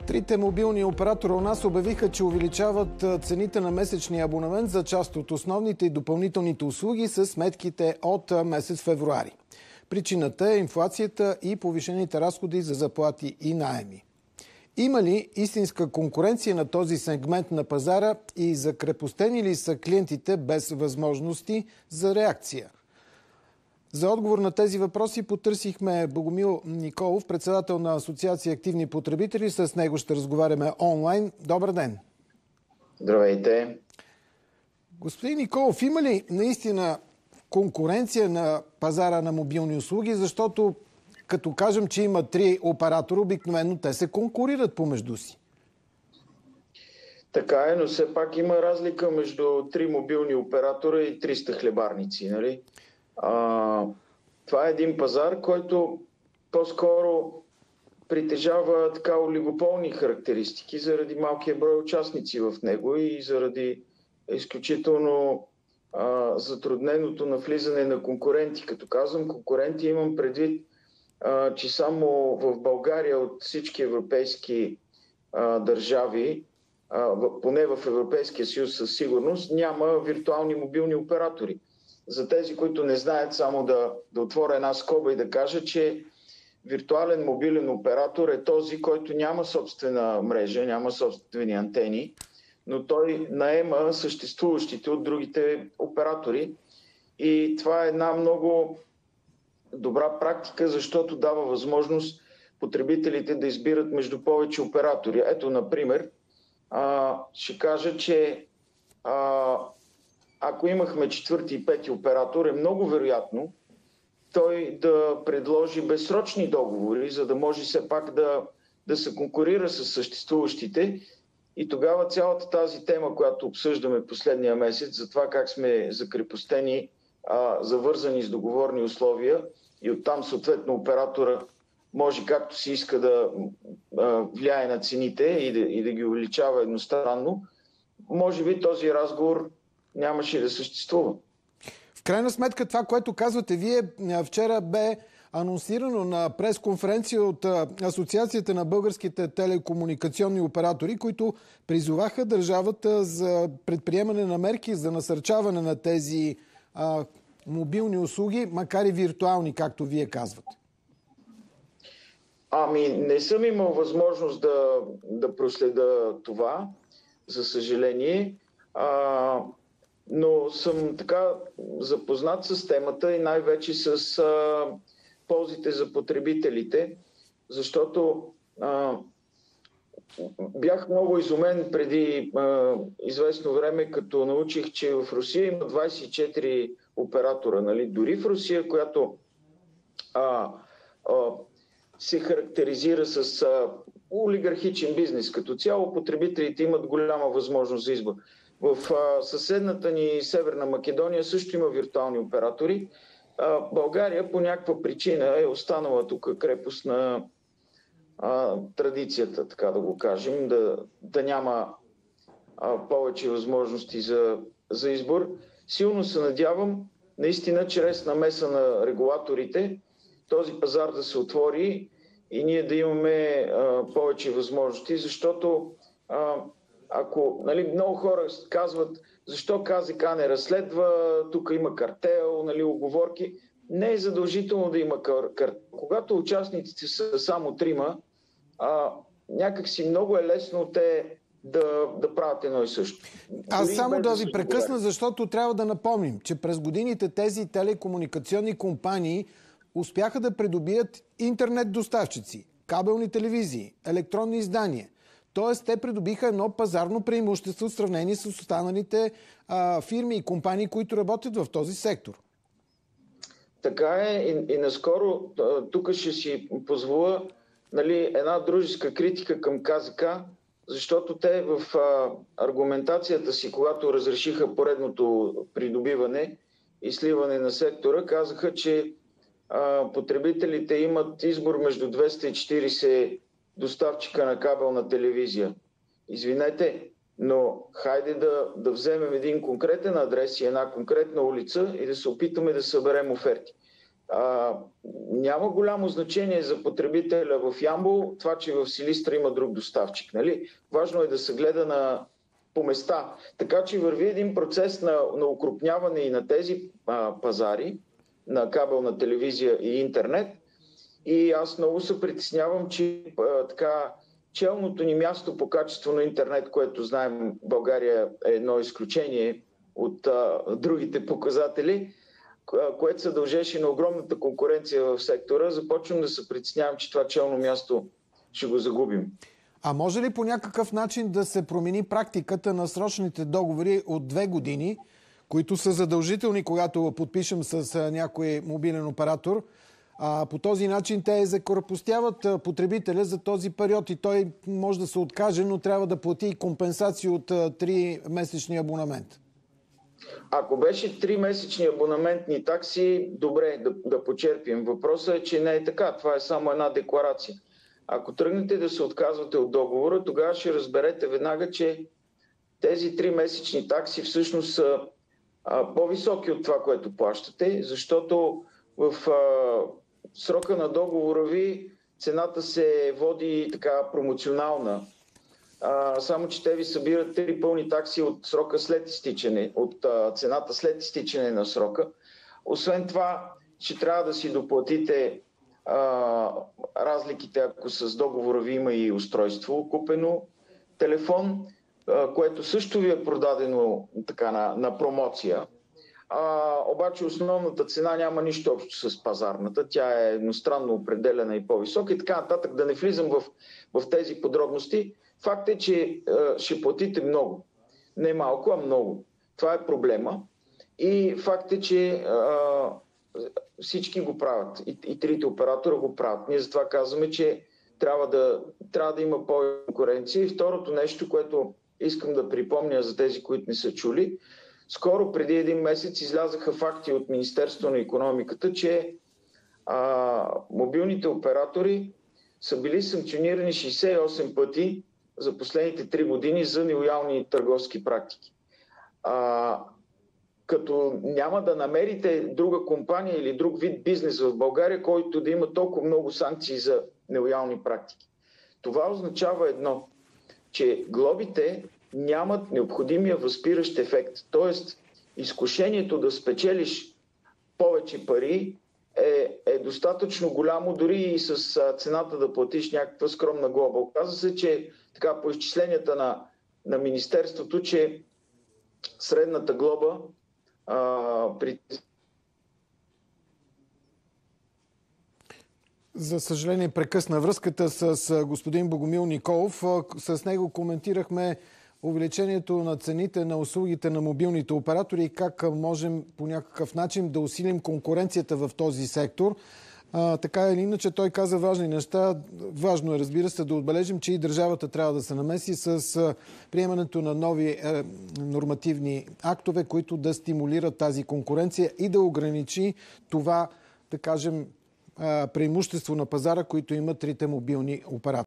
Трите мобилни оператора у нас обявиха, че увеличават цените на месечния абонамент за част от основните и допълнителните услуги с сметките от месец февруари. Причината е инфлацията и повишените разходи за заплати и наеми. Има ли истинска конкуренция на този сегмент на пазара и закрепостени ли са клиентите без възможности за реакция? За отговор на тези въпроси потърсихме Богомил Николов, председател на Асоциация Активни потребители. С него ще разговаряме онлайн. Добър ден! Здравейте! Господин Николов, има ли наистина конкуренция на пазара на мобилни услуги? Защото като кажем, че има три оператора, обикновено те се конкурират помежду си. Така е, но все пак има разлика между три мобилни оператора и 300 хлебарници, нали? Това е един пазар, който по-скоро притежава така олигополни характеристики заради малкия брой участници в него и заради изключително затрудненото навлизане на конкуренти. Като казвам конкуренти, имам предвид, че само в България от всички европейски държави, поне в Европейския съюз със сигурност, няма виртуални мобилни оператори. За тези, които не знаят, само да отворя една скоба и да кажа, че виртуален мобилен оператор е този, който няма собствена мрежа, няма собствени антени, но той наема съществуващите от другите оператори. И това е една много добра практика, защото дава възможност потребителите да избират между повече оператори. Ето, например, ще кажа, че ако имахме четвърти и пети оператор, е много вероятно той да предложи безсрочни договори, за да може все пак да се конкурира с съществуващите. И тогава цялата тази тема, която обсъждаме последния месец, за това как сме закрепостени, завързани с договорни условия и оттам съответно оператора може както си иска да влияе на цените и да ги увеличава едностранно, може би този разговор нямаше да съществува. В крайна сметка това, което казвате вие, вчера бе анонсирано на пресконференция от Асоциацията на българските телекомуникационни оператори, които призоваха държавата за предприемане на мерки за насърчаване на тези мобилни услуги, макар и виртуални, както вие казвате. Не съм имал възможност да проследа това, за съжаление. Но съм така запознат с темата и най-вече с ползите за потребителите, защото бях много изумен преди известно време, като научих, че в Русия има 24 оператора. Нали? Дори в Русия, която се характеризира с олигархичен бизнес като цяло, потребителите имат голяма възможност за избор. В съседната ни Северна Македония също има виртуални оператори. България по някаква причина е останала тук крепост на традицията, така да го кажем, да няма повече възможности за избор. Силно се надявам, наистина, чрез намеса на регулаторите, този пазар да се отвори и ние да имаме повече възможности, защото ако много хора казват защо КЗК не разследва, тук има картел, уговорки, не е задължително да има картел. Когато участниците са само трима, някакси много е лесно те да правят едно и също. Аз само да ви прекъсна, защото трябва да напомним, че през годините тези телекомуникационни компании успяха да придобият интернет доставчици, кабелни телевизии, електронни издания. Тоест, те придобиха едно пазарно преимущество в сравнение с останалите фирми и компании, които работят в този сектор. Така е и наскоро тук ще си позволя една дружеска критика към КЗК, защото те в аргументацията си, когато разрешиха поредното придобиване и сливане на сектора, казаха, че потребителите имат избор между 240 доставчика на кабелна телевизия. Извинете, но хайде да вземем един конкретен адрес и една конкретна улица и да се опитаме да съберем оферти. Няма голямо значение за потребителя в Ямбол това, че в Силистра има друг доставчик. Нали? Важно е да се гледа по места. Така че върви един процес на укрупняване и на тези пазари, на кабелна телевизия и интернет. И аз много се притеснявам, че челното ни място по качество на интернет, което знаем, България е едно изключение от другите показатели, което се дължеше на огромната конкуренция в сектора, започвам да се притеснявам, че това челно място ще го загубим. А може ли по някакъв начин да се промени практиката на срочните договори от 2 години, които са задължителни, когато подпишем с някой мобилен оператор? По този начин те закрепостяват потребителя за този период и той може да се откаже, но трябва да плати и компенсации от 3-месечния абонамент. Ако беше 3-месечни абонаментни такси, добре да почерпим. Въпросът е, че не е така. Това е само една декларация. Ако тръгнете да се отказвате от договора, тогава ще разберете веднага, че тези 3-месечни такси всъщност са по-високи от това, което плащате, защото в срока на договора ви цената се води така промоционална. Само че те ви събират 3 пълни такси от срока след изтичане, от цената след изтичане на срока. Освен това, ще трябва да си доплатите разликите, ако с договора ви има и устройство купено, телефон, което също ви е продадено така на промоция. Обаче основната цена няма нищо общо с пазарната. Тя е едностранно определена и по-висока и така нататък. Да не влизам в тези подробности. Факт е, че ще платите много. Не малко, а много. Това е проблема. И факт е, че всички го правят. И трите оператора го правят. Ние затова казваме, че трябва да има по-конкуренция. И второто нещо, което искам да припомня за тези, които не са чули, скоро преди 1 месец излязаха факти от Министерството на икономиката, че мобилните оператори са били санкционирани 68 пъти за последните 3 години за нелоялни търговски практики. Като няма да намерите друга компания или друг вид бизнес в България, който да има толкова много санкции за нелоялни практики. Това означава едно, че глобите нямат необходимия възпиращ ефект. Тоест, изкушението да спечелиш повече пари е достатъчно голямо, дори и с цената да платиш някаква скромна глоба. Оказва се, че така по изчисленията на Министерството, че средната глоба За съжаление, прекъсна връзката с господин Богомил Николов. С него коментирахме увеличението на цените на услугите на мобилните оператори и как можем по някакъв начин да усилим конкуренцията в този сектор. Така или иначе, той каза важни неща. Важно е, разбира се, да отбележим, че и държавата трябва да се намеси с приемането на нови нормативни актове, които да стимулират тази конкуренция и да ограничи това, да кажем, преимущество на пазара, които имат трите мобилни оператори.